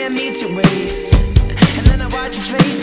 can't meet your waist. And then I watch your face